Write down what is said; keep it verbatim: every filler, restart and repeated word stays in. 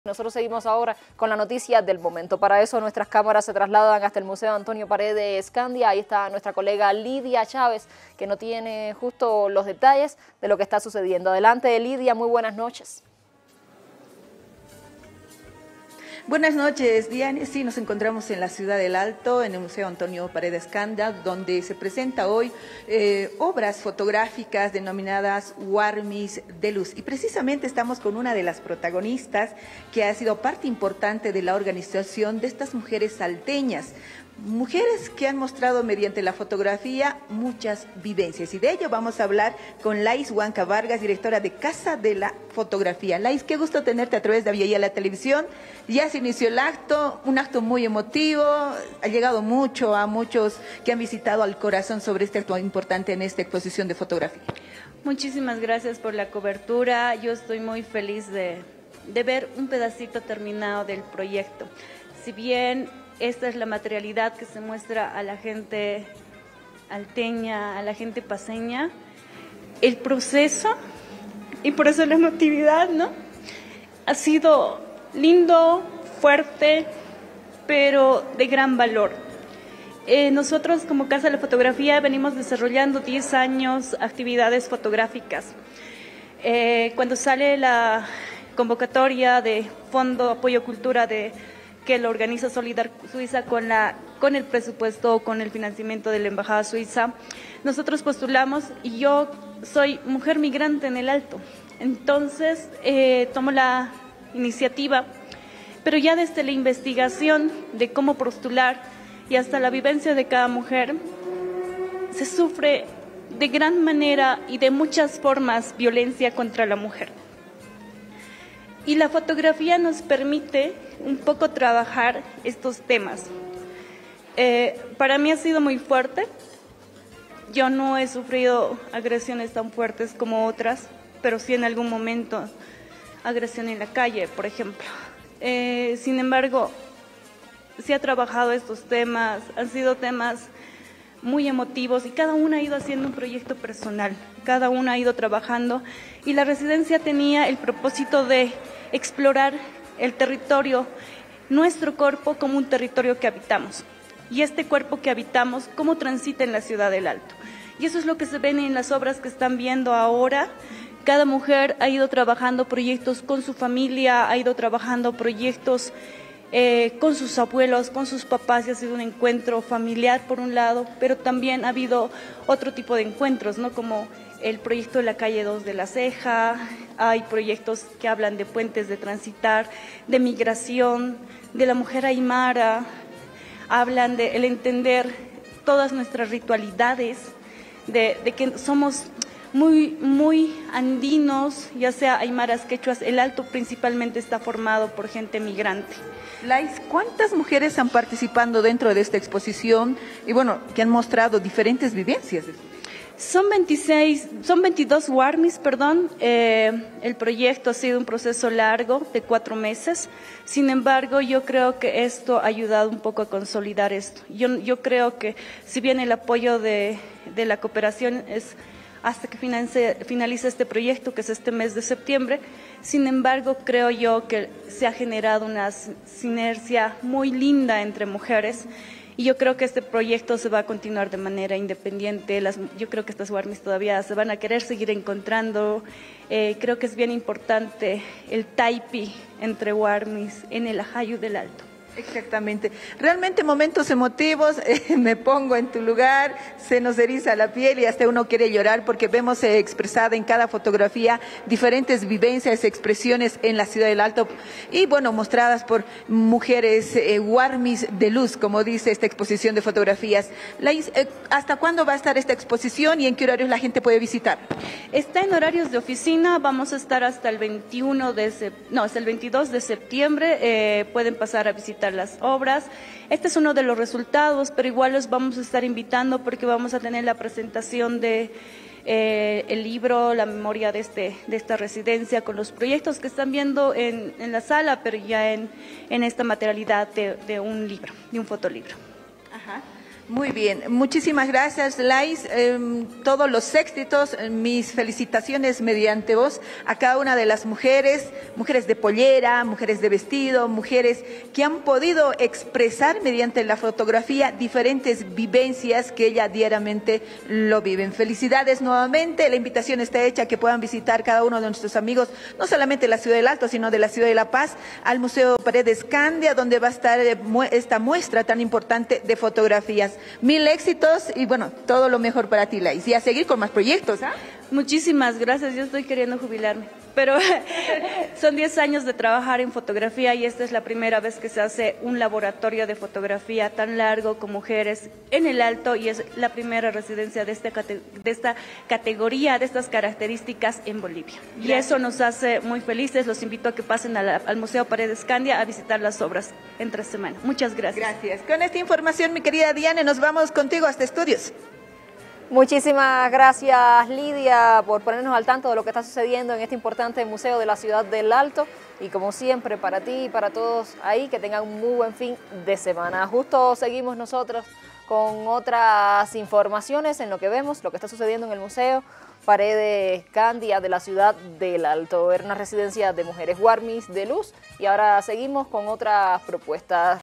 Nosotros seguimos ahora con la noticia del momento. Para eso nuestras cámaras se trasladan hasta el Museo Antonio Paredes Escandia. Ahí está nuestra colega Lidia Chávez, que nos tiene justo los detalles de lo que está sucediendo. Adelante, Lidia, muy buenas noches. Buenas noches, Diane. Sí, nos encontramos en la Ciudad del Alto, en el Museo Antonio Paredes Escandia, donde se presenta hoy eh, obras fotográficas denominadas Warmis de Luz. Y precisamente estamos con una de las protagonistas que ha sido parte importante de la organización de estas mujeres salteñas. Mujeres que han mostrado mediante la fotografía muchas vivencias, y de ello vamos a hablar con Lais Huanca Vargas, directora de Casa de la Fotografía. Lais, qué gusto tenerte a través de Vía la Televisión. Ya se inició el acto, un acto muy emotivo, ha llegado mucho a muchos que han visitado al corazón sobre este acto importante en esta exposición de fotografía. Muchísimas gracias por la cobertura. Yo estoy muy feliz de, de ver un pedacito terminado del proyecto. Si bien esta es la materialidad que se muestra a la gente alteña, a la gente paseña, el proceso, y por eso la emotividad, ¿no? Ha sido lindo, fuerte, pero de gran valor. Eh, nosotros como Casa de la Fotografía venimos desarrollando diez años actividades fotográficas. Eh, cuando sale la convocatoria de Fondo Apoyo Cultura de que lo organiza Solidar Suiza con, la, con el presupuesto, con el financiamiento de la Embajada Suiza, nosotros postulamos, y yo soy mujer migrante en el Alto, entonces eh, tomo la iniciativa, pero ya desde la investigación de cómo postular y hasta la vivencia de cada mujer, se sufre de gran manera y de muchas formas violencia contra la mujer. Y la fotografía nos permite un poco trabajar estos temas. Eh, para mí ha sido muy fuerte. Yo no he sufrido agresiones tan fuertes como otras, pero sí en algún momento agresión en la calle, por ejemplo. Eh, sin embargo, sí ha trabajado estos temas, han sido temas muy emotivos, y cada una ha ido haciendo un proyecto personal, cada una ha ido trabajando, y la residencia tenía el propósito de explorar el territorio, nuestro cuerpo como un territorio que habitamos, y este cuerpo que habitamos, cómo transita en la Ciudad del Alto. Y eso es lo que se ven en las obras que están viendo ahora. Cada mujer ha ido trabajando proyectos con su familia, ha ido trabajando proyectos Eh, con sus abuelos, con sus papás, y ha sido un encuentro familiar por un lado, pero también ha habido otro tipo de encuentros, ¿no? Como el proyecto de la calle dos de La Ceja, hay proyectos que hablan de puentes de transitar, de migración, de la mujer aymara, hablan de el entender todas nuestras ritualidades, de, de que somos muy, muy andinos, ya sea aymaras, quechuas. El Alto principalmente está formado por gente migrante. Lais, ¿cuántas mujeres han participado dentro de esta exposición y bueno, que han mostrado diferentes vivencias? Son veintiséis, son veintidós Warmis, perdón. Eh, el proyecto ha sido un proceso largo de cuatro meses. Sin embargo, yo creo que esto ha ayudado un poco a consolidar esto. Yo, yo creo que si bien el apoyo de, de la cooperación es hasta que finalice, finalice este proyecto, que es este mes de septiembre. Sin embargo, creo yo que se ha generado una sinergia muy linda entre mujeres, y yo creo que este proyecto se va a continuar de manera independiente. Las, yo creo que estas Warmis todavía se van a querer seguir encontrando. Eh, creo que es bien importante el taipi entre Warmis en el Ajayu del Alto. Exactamente, realmente momentos emotivos, eh, me pongo en tu lugar, se nos eriza la piel y hasta uno quiere llorar, porque vemos eh, expresada en cada fotografía diferentes vivencias, expresiones en la Ciudad del Alto, y bueno, mostradas por mujeres eh, Warmis de luz, como dice esta exposición de fotografías. Lais, eh, ¿hasta cuándo va a estar esta exposición y en qué horarios la gente puede visitar? Está en horarios de oficina, vamos a estar hasta el veintiuno de sep- no, hasta el veintidós de septiembre, eh, pueden pasar a visitar las obras. Este es uno de los resultados, pero igual los vamos a estar invitando, porque vamos a tener la presentación de eh, el libro, la memoria de, este, de esta residencia, con los proyectos que están viendo en, en la sala, pero ya en, en esta materialidad de, de un libro, de un fotolibro. Ajá. Muy bien, muchísimas gracias, Lais. Eh, todos los éxitos, mis felicitaciones mediante vos a cada una de las mujeres, mujeres de pollera, mujeres de vestido, mujeres que han podido expresar mediante la fotografía diferentes vivencias que ella diariamente lo viven. Felicidades nuevamente, la invitación está hecha a que puedan visitar cada uno de nuestros amigos, no solamente de la Ciudad del Alto, sino de la Ciudad de La Paz, al Museo Paredes Candia, donde va a estar esta muestra tan importante de fotografías. Mil éxitos y bueno, todo lo mejor para ti, Lais. Y a seguir con más proyectos, ¿ah? Muchísimas gracias, yo estoy queriendo jubilarme, pero son diez años de trabajar en fotografía y esta es la primera vez que se hace un laboratorio de fotografía tan largo con mujeres en el Alto y es la primera residencia de esta, de esta categoría, de estas características en Bolivia. Gracias. Y eso nos hace muy felices, los invito a que pasen a la, al Museo Paredes Candia a visitar las obras entre semana. Muchas gracias. Gracias. Con esta información, mi querida Diane, nos vamos contigo hasta estudios. Muchísimas gracias, Lidia, por ponernos al tanto de lo que está sucediendo en este importante museo de la Ciudad del Alto. Y como siempre, para ti y para todos ahí, que tengan un muy buen fin de semana. Justo seguimos nosotros con otras informaciones en lo que vemos, lo que está sucediendo en el Museo Paredes Candia de la Ciudad del Alto. Era una residencia de mujeres Warmis de Luz y ahora seguimos con otras propuestas.